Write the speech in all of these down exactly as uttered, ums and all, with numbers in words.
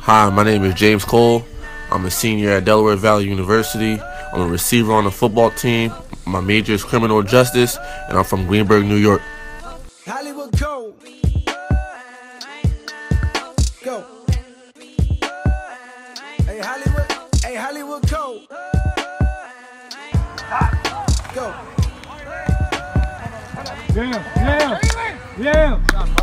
Hi, my name is James Cole. I'm a senior at Delaware Valley University. I'm a receiver on the football team. My major is criminal justice, and I'm from Greenburgh, New York. Hollywood go. Go. Hey Hollywood, hey Hollywood go. Go. Yeah, yeah, yeah.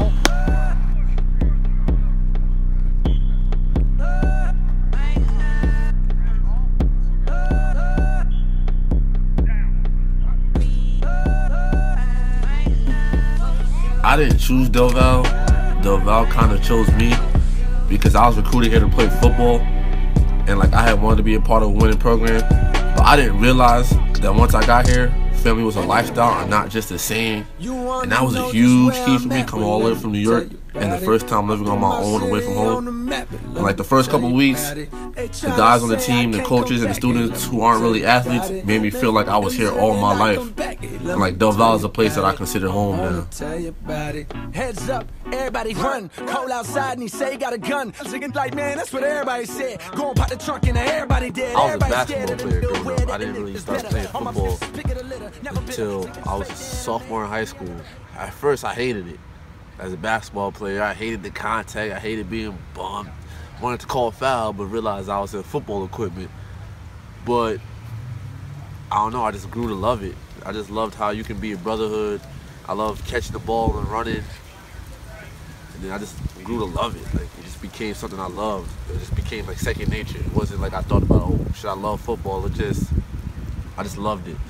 I didn't choose Del Val. Del Val kind of chose me because I was recruited here to play football, and like I had wanted to be a part of a winning program, but I didn't realize that once I got here, family was a lifestyle and not just a saying. And that was a huge key for me coming all the way from New York and the first time living on my own away from home. And like the first couple of weeks, the guys on the team, the coaches, and the students who aren't really athletes made me feel like I was here all my life. And like Del Val is a place that I consider home now. Heads up, everybody run. Cole outside and he say he got a gun. Singing like, man, that's what everybody said. Go and pop the trunk and everybody dead. I was a basketball player growing up. I didn't really start playing football until I was a sophomore in high school. At first, I hated it. As a basketball player, I hated the contact. I hated being bumped. Wanted to call foul, but realized I was in football equipment. But I don't know, I just grew to love it. I just loved how you can be a brotherhood. I loved catching the ball and running. And then I just grew to love it. Like, it just became something I loved. It just became like second nature. It wasn't like I thought about, oh, should I love football? It just, I just loved it.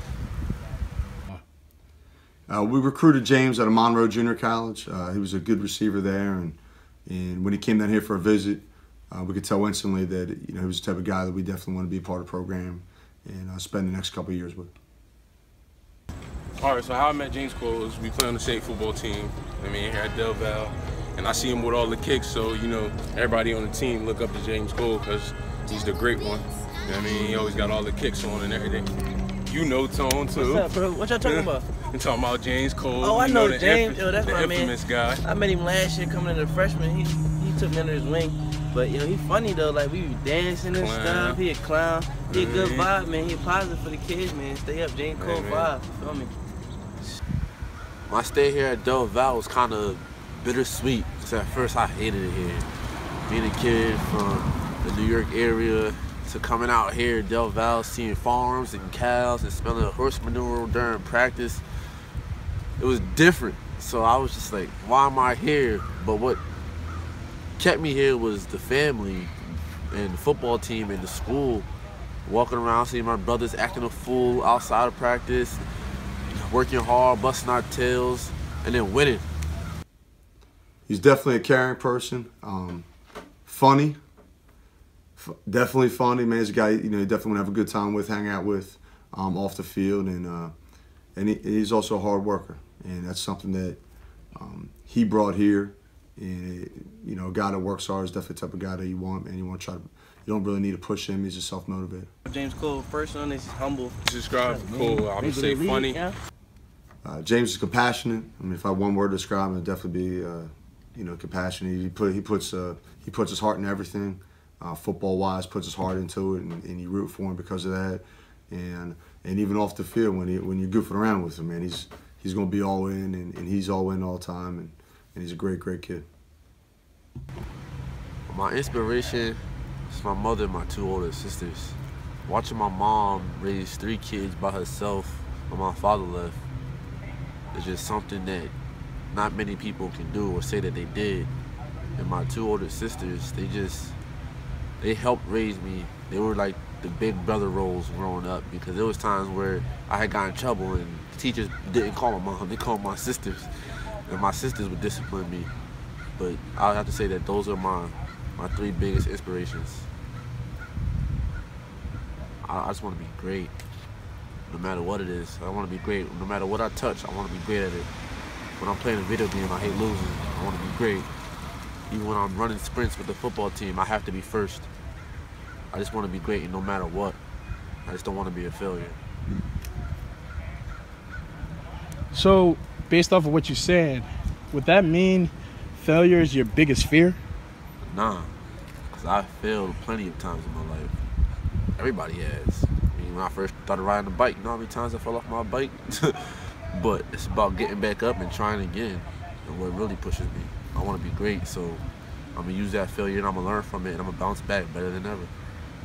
Uh, we recruited James out of Monroe Junior College. Uh, he was a good receiver there, and and when he came down here for a visit, uh, we could tell instantly that you know he was the type of guy that we definitely want to be a part of the program and uh, spend the next couple of years with. All right, so how I met James Cole is we play on the state football team. I mean, here at Del Val, and I see him with all the kicks. So you know, everybody on the team look up to James Cole because he's the great one. You know what I mean, he always got all the kicks on and everything. You know Tone too. What's up, bro? What y'all talking about? I'm talking about James Cole. Oh, I you know, know the James. Inf Yo, that's the my infamous man. guy. I met him last year coming in the freshman. He he took me under his wing. But yo, he funny though. Like we be dancing and Clown. stuff. He a clown. He a good Mm-hmm. vibe, man. He positive for the kids, man. Stay up, James Cole Hey, vibe. You feel me? My stay here at Del Val was kind of bittersweet. Because at first I hated it here. Being a kid from the New York area to coming out here at Del Val, seeing farms and cows and smelling horse manure during practice, it was different. So I was just like, why am I here? But what kept me here was the family and the football team and the school. Walking around, seeing my brothers acting a fool outside of practice, working hard, busting our tails, and then winning. He's definitely a caring person, um, funny, F definitely funny, man. He's a guy, you know, you definitely want to have a good time with, hang out with, um, off the field, and uh, and he, he's also a hard worker, and that's something that um, he brought here. And you know, a guy that works hard is definitely the type of guy that you want, man. You want to try to, you don't really need to push him. He's just self-motivated. James Cole, first one is humble. Describe Cole, I would say funny. Yeah. Uh, James is compassionate. I mean, if I had one word to describe him, it'd definitely be, uh, you know, compassionate. He put he puts uh, he puts his heart in everything, uh, football-wise, puts his heart into it, and, and you root for him because of that. And and even off the field, when he when you're goofing around with him, man, he's he's gonna be all in, and, and he's all in all the time, and, and he's a great, great kid. My inspiration is my mother and my two older sisters. Watching my mom raise three kids by herself when my father left is just something that not many people can do or say that they did. And my two older sisters, they just, they helped raise me. They were like the big brother roles growing up, because there was times where I had gotten in trouble and the teachers didn't call my mom, they called my sisters. And my sisters would discipline me. But I have to say that those are my, my three biggest inspirations. I, I just want to be great, no matter what it is. I want to be great. No matter what I touch, I want to be great at it. When I'm playing a video game, I hate losing. I want to be great. Even when I'm running sprints with the football team, I have to be first. I just want to be great, and no matter what. I just don't want to be a failure. So, based off of what you said, would that mean failure is your biggest fear? Nah, 'cause Because I failed plenty of times in my life. Everybody has. I mean, when I first started riding the bike, you know how many times I fell off my bike? But it's about getting back up and trying again. And what really pushes me. I want to be great, so I'm going to use that failure and I'm going to learn from it and I'm going to bounce back better than ever.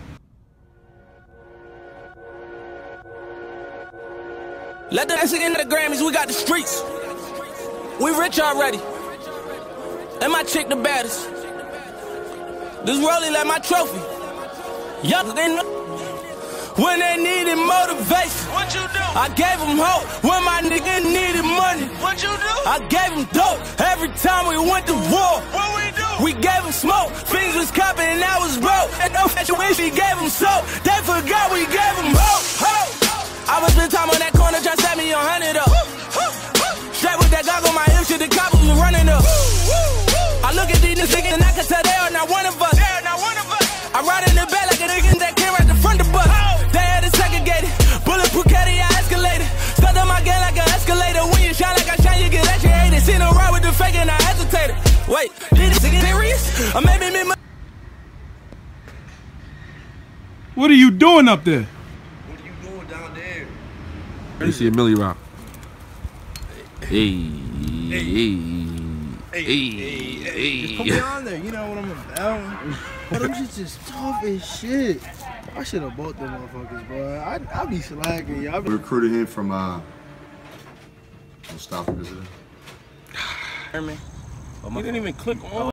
Let the in the Grammys, we got the streets. We rich already. And my chick the baddest. This rolling like my trophy. Young in when they needed motivation. What you do? I gave them hope when my nigga needed money. What you do? I gave them dope every time we went to war. What we do? We gave them smoke. Things was copping and I was broke. And no fashion wish we gave them soap. They forgot we gave them hope. Hope. I was spend time on that corner trying to set me on hundred up. Straight with that dog on my hip, shit, the cops was running up. I look at these niggas and I can tell they are not one of us. They are not one of us. I ride in the back like a nigga that came right the front of the bus. They had it segregated. Bulletproof caddy, I escalated. Stuck on my game like an escalator. When you shine like I shine, you get educated. Seen them ride with the fake and I hesitated. Wait, did this nigga serious? Or maybe me. What are you doing up there? What are you doing down there? You see a Millie Rock. Hey, hey, hey, hey, hey. Put me on there, you know what I'm about. But them shit's just tough as shit. I should have bought them motherfuckers, bro. I I be slacking, y'all. We recruited him from uh, Mustafa. Herman. He didn't even click on.